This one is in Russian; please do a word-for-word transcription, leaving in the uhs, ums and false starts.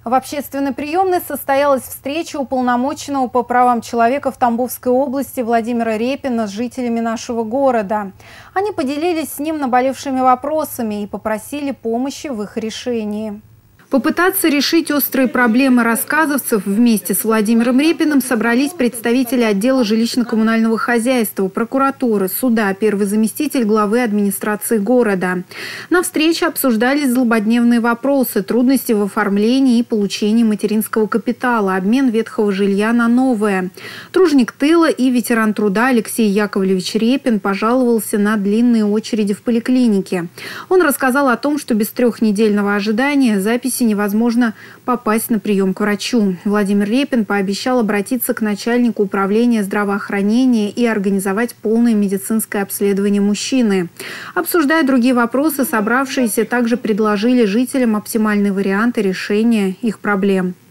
В общественной приемной состоялась встреча уполномоченного по правам человека в Тамбовской области Владимира Репина с жителями нашего города. Они поделились с ним наболевшими вопросами и попросили помощи в их решении. Попытаться решить острые проблемы рассказовцев вместе с Владимиром Репиным собрались представители отдела жилищно-коммунального хозяйства, прокуратуры, суда, первый заместитель главы администрации города. На встрече обсуждались злободневные вопросы, трудности в оформлении и получении материнского капитала, обмен ветхого жилья на новое. Труженик тыла и ветеран труда Алексей Яковлевич Репин пожаловался на длинные очереди в поликлинике. Он рассказал о том, что без трехнедельного ожидания записи невозможно попасть на прием к врачу. Владимир Репин пообещал обратиться к начальнику управления здравоохранения и организовать полное медицинское обследование мужчины. Обсуждая другие вопросы, собравшиеся также предложили жителям оптимальные варианты решения их проблем.